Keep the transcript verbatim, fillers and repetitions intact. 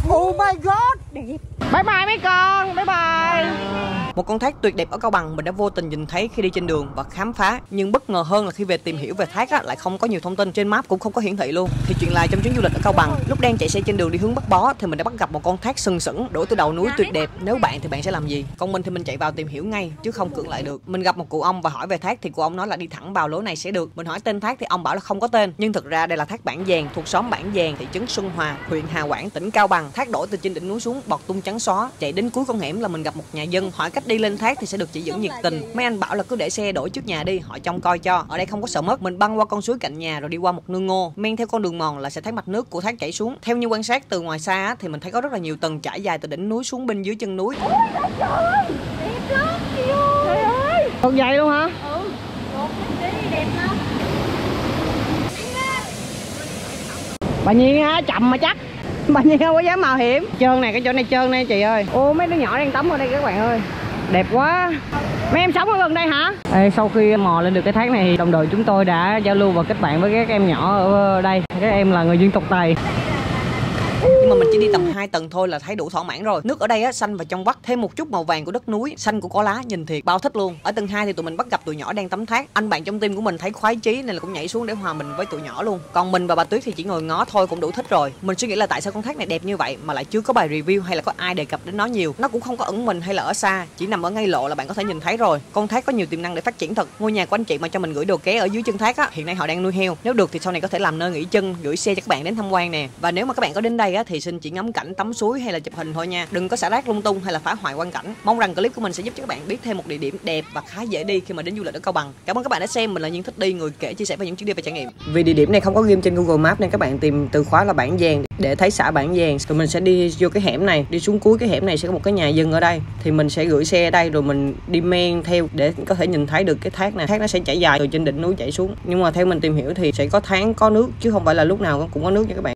Oh my god, đẹp. Bye bye mấy con, bye bye. Một con thác tuyệt đẹp ở Cao Bằng mình đã vô tình nhìn thấy khi đi trên đường và khám phá. Nhưng bất ngờ hơn là khi về tìm hiểu về thác á, lại không có nhiều thông tin, trên map cũng không có hiển thị luôn. Thì chuyện lại trong chuyến du lịch ở Cao Bằng, lúc đang chạy xe trên đường đi hướng Bắc Bó thì mình đã bắt gặp một con thác sừng sững đổ từ đầu núi tuyệt đẹp. Nếu bạn thì bạn sẽ làm gì? Còn mình thì mình chạy vào tìm hiểu ngay chứ không cưỡng lại được. Mình gặp một cụ ông và hỏi về thác thì cụ ông nói là đi thẳng vào lối này sẽ được. Mình hỏi tên thác thì ông bảo là không có tên, nhưng thực ra đây là thác Bản Giàng thuộc xóm Bản Giàng, thị trấn Xuân Hòa, huyện Hà Quảng, tỉnh Cao Bằng. Thác đổ từ trên đỉnh núi xuống bọt tung trắng xóa. Chạy đến cuối con hẻm là mình gặp một nhà dân, hỏi cách đi lên thác thì sẽ được chỉ dẫn nhiệt tình. Mấy anh bảo là cứ để xe đổ trước nhà đi, họ trông coi cho. Ở đây không có sợ mất. Mình băng qua con suối cạnh nhà rồi đi qua một nương ngô, men theo con đường mòn là sẽ thấy mạch nước của thác chảy xuống. Theo như quan sát từ ngoài xa thì mình thấy có rất là nhiều tầng trải dài từ đỉnh núi xuống bên dưới chân núi. Ôi trời ơi, đẹp lắm chị ơi. Trời ơi. Còn vậy luôn hả? Ừ, lột đi đẹp lắm. Bà Nhiên á, chậm mà chắc. Bà Nhiên không có dám mạo hiểm. Trơn này, cái chỗ này trơn này chị ơi. Ô mấy đứa nhỏ đang tắm ở đây các bạn ơi. Đẹp quá. Mấy em sống ở gần đây hả? Ê, sau khi mò lên được cái thác này thì đồng đội chúng tôi đã giao lưu và kết bạn với các em nhỏ ở đây. Các em là người dân tộc Tày. Nhưng mà mình chỉ đi tầm hai tầng thôi là thấy đủ thỏa mãn rồi. Nước ở đây á xanh và trong vắt, thêm một chút màu vàng của đất núi, xanh của cỏ lá, nhìn thiệt bao thích luôn. Ở tầng hai thì tụi mình bắt gặp tụi nhỏ đang tắm thác. Anh bạn trong team của mình thấy khoái chí nên là cũng nhảy xuống để hòa mình với tụi nhỏ luôn. Còn mình và bà Tuyết thì chỉ ngồi ngó thôi cũng đủ thích rồi. Mình suy nghĩ là tại sao con thác này đẹp như vậy mà lại chưa có bài review hay là có ai đề cập đến nó nhiều. Nó cũng không có ẩn mình hay là ở xa, chỉ nằm ở ngay lộ là bạn có thể nhìn thấy rồi. Con thác có nhiều tiềm năng để phát triển thật. Ngôi nhà của anh chị mà cho mình gửi đồ ké ở dưới chân thác á, hiện nay họ đang nuôi heo. Nếu được thì sau này có thể làm nơi nghỉ chân, gửi xe cho các bạn đến tham quan nè. Và nếu mà các bạn có đến đây á thì xin chỉ ngắm cảnh, tắm suối hay là chụp hình thôi nha, đừng có xả rác lung tung hay là phá hoại quang cảnh. Mong rằng clip của mình sẽ giúp cho các bạn biết thêm một địa điểm đẹp và khá dễ đi khi mà đến du lịch ở Cao Bằng. Cảm ơn các bạn đã xem. Mình là Nhiên Thích Đi, người kể chia sẻ về những chuyến đi và trải nghiệm. Vì địa điểm này không có ghim trên Google Maps nên các bạn tìm từ khóa là Bản Giàng để thấy xã Bản Giàng. Rồi mình sẽ đi vô cái hẻm này, đi xuống cuối cái hẻm này sẽ có một cái nhà dân ở đây. Thì mình sẽ gửi xe ở đây rồi mình đi men theo để có thể nhìn thấy được cái thác này. Thác nó sẽ chảy dài từ trên đỉnh núi chảy xuống. Nhưng mà theo mình tìm hiểu thì sẽ có tháng có nước chứ không phải là lúc nào cũng có nước nha các bạn.